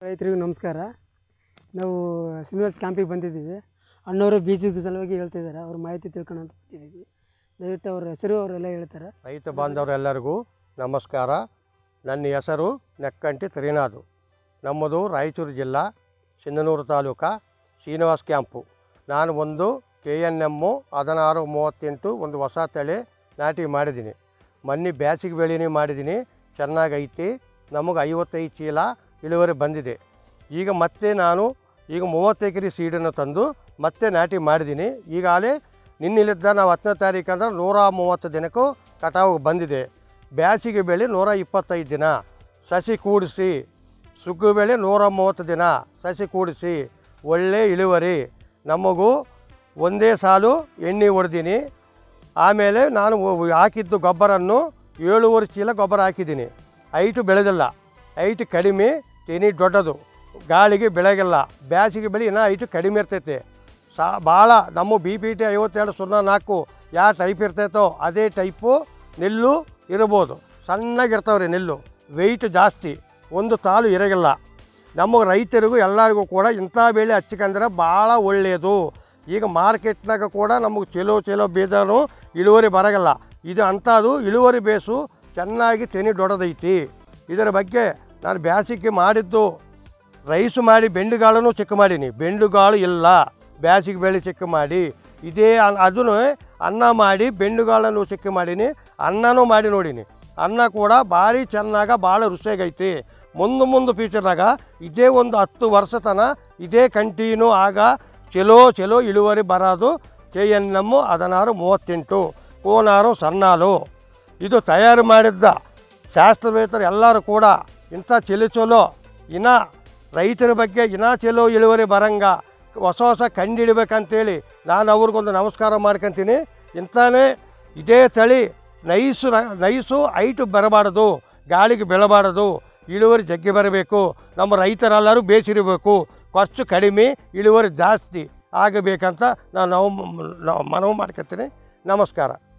ರೈತರಿಗೂ ನಮಸ್ಕಾರ. ನಾವು ಶ್ರೀನಿವಾಸ್ ಕ್ಯಾಂಪಿಗೆ ಬಂದಿದ್ದೀವಿ. ಅಣ್ಣವರು ಬೀಜದ ಸಲುವಾಗಿ ಹೇಳ್ತಿದ್ದಾರೆ, ಅವ್ರ ಮಾಹಿತಿ ತಿಳ್ಕೊಳ್ಳೋ ಅಂತ ಬಂದಿದ್ದೀವಿ. ದಯವಿಟ್ಟು ಅವ್ರ ಹೆಸರು ಅವರೆಲ್ಲ ಹೇಳ್ತಾರೆ. ರೈತ ಬಾಂಧವರೆಲ್ಲರಿಗೂ ನಮಸ್ಕಾರ. ನನ್ನ ಹೆಸರು ನೆಕ್ಕಂಟಿ ತ್ರಿನಾಥ್. ನಮ್ಮದು ರಾಯಚೂರು ಜಿಲ್ಲಾ ಸಿಂಧನೂರು ತಾಲೂಕು ಶ್ರೀನಿವಾಸ್ ಕ್ಯಾಂಪು. ನಾನು ಒಂದು KNM 1638 ಒಂದು ಹೊಸ ತಳಿ ನಾಟಿ ಮಾಡಿದ್ದೀನಿ. ಮೊನ್ನೆ ಬ್ಯಾಸಿಗೆ ಬೆಳೆನೇ ಮಾಡಿದ್ದೀನಿ, ಚೆನ್ನಾಗೈತಿ. ನಮಗೆ 55 ಚೀಲ ಇಳುವರಿ ಬಂದಿದೆ. ಈಗ ಮತ್ತೆ ನಾನು 30 ಎಕರೆ ಸೀಡನ್ನು ತಂದು ಮತ್ತೆ ನಾಟಿ ಮಾಡಿದ್ದೀನಿ. ಈಗಾಗಲೇ ನಿನ್ನಿಲ್ಲಿದ್ದ ನಾವು 10ನೇ ತಾರೀಕು ಅಂದ್ರೆ 130 ದಿನಕ್ಕೂ ಕಟಾವು ಬಂದಿದೆ. ಬ್ಯಾಸಿಗೆ ಬೆಳೆ 125 ದಿನ ಸಸಿ ಕೂಡಿಸಿ, ಸುಗ್ಗು ಬೆಳೆ 130 ದಿನ ಸಸಿ ಕೂಡಿಸಿ ಒಳ್ಳೆ ಇಳುವರಿ. ನಮಗೂ ಒಂದೇ ಸಾಲು ಎಣ್ಣೆ ಹೊಡೆದೀನಿ. ಆಮೇಲೆ ನಾನು ಹಾಕಿದ್ದು ಗೊಬ್ಬರನ್ನು 7.5 ಚೀಲ ಗೊಬ್ಬರ ಹಾಕಿದ್ದೀನಿ. ಹೈಟು ಬೆಳೆದಿಲ್ಲ, ಹೈಟ್ ಕಡಿಮೆ, ತೆನಿ ದೊಡ್ಡದು, ಗಾಳಿಗೆ ಬೆಳಗಿಲ್ಲ. ಬ್ಯಾಸಿಗೆ ಬೆಳೆ ಇನ್ನೂ ಹೈಟು ಕಡಿಮೆ ಇರ್ತೈತೆ. ಭಾಳ ನಮ್ಮ BPT 5204 ಯಾವ ಟೈಪ್ ಇರ್ತೈತೋ ಅದೇ ಟೈಪು ನೆಲ್ಲು ಇರ್ಬೋದು. ಸಣ್ಣಗಿರ್ತಾವ್ರಿ ನೆಲ್ಲು, ವೆಯ್ಟ್ ಜಾಸ್ತಿ, ಒಂದು ತಾಲು ಇರಗಿಲ್ಲ. ನಮಗೆ ರೈತರಿಗೂ ಎಲ್ಲರಿಗೂ ಕೂಡ ಇಂಥ ಬೆಳೆ ಹಚ್ಚಿಕಂದ್ರೆ ಭಾಳ ಒಳ್ಳೆಯದು. ಈಗ ಮಾರ್ಕೆಟ್ನಾಗ ಕೂಡ ನಮಗೆ ಚಲೋ ಬೀಜನೂ ಇಳುವರಿ ಬರಗಲ್ಲ. ಇದು ಅಂಥದ್ದು ಇಳುವರಿ ಬೇಸು, ಚೆನ್ನಾಗಿ ತೆನಿ ದೊಡ್ಡದೈತಿ. ಇದರ ಬಗ್ಗೆ ನಾನು ಬ್ಯಾಸಿಗೆ ಮಾಡಿದ್ದು ರೈಸು ಮಾಡಿ ಬೆಂಡುಗಾಳನ್ನು ಚೆಕ್ ಮಾಡೀನಿ. ಬೆಂಡುಗಾಳು ಇಲ್ಲ, ಬ್ಯಾಸಿಗೆ ಬೆಳೆ ಚೆಕ್ ಮಾಡಿ ಇದೇ ಅದನ್ನು ಅನ್ನ ಮಾಡಿ ಬೆಂಡುಗಾಳನ್ನು ಚೆಕ್ ಮಾಡೀನಿ. ಅನ್ನನೂ ಮಾಡಿ ನೋಡೀನಿ. ಅನ್ನ ಕೂಡ ಭಾರಿ ಚೆನ್ನಾಗ ಭಾಳ ರುಚಿಯಾಗೈತಿ. ಮುಂದೆ ಫ್ಯೂಚರ್ನಾಗ ಇದೇ ಒಂದು 10 ವರ್ಷ ತನಕ ಇದೇ ಕಂಟಿನ್ಯೂ ಆಗ ಚಲೋ ಇಳುವರಿ ಬರೋದು. KNM 1638 ಕೋನಾರು ಸಣ್ಣಾಲು ಇದು ತಯಾರು ಮಾಡಿದ್ದ ಶಾಸ್ತ್ರವೇತ್ತರು ಎಲ್ಲರೂ ಕೂಡ ಇಂಥ ಚಲೋ ಇನ್ನು ರೈತರ ಬಗ್ಗೆ ಇನ್ನೂ ಚಲೋ ಇಳುವರಿ ಬರಂಗ ಹೊಸ ಕಂಡಿಡ್ಬೇಕಂತೇಳಿ ನಾನು ಅವ್ರಿಗೊಂದು ನಮಸ್ಕಾರ ಮಾಡ್ಕೊತೀನಿ. ಇಂಥನೇ ಇದೇ ತಳಿ ನೈಸು ಹೈಟು ಬರಬಾರ್ದು, ಗಾಳಿಗೆ ಬೆಳಬಾರ್ದು, ಇಳುವರಿ ಜಗ್ಗಿ ಬರಬೇಕು. ನಮ್ಮ ರೈತರೆಲ್ಲರೂ ಬೇಸಿರಬೇಕು, ಖರ್ಚು ಕಡಿಮೆ, ಇಳುವರಿ ಜಾಸ್ತಿ ಆಗಬೇಕಂತ ನಾನು ಮನವಿ ಮಾಡ್ಕೊತೀನಿ. ನಮಸ್ಕಾರ.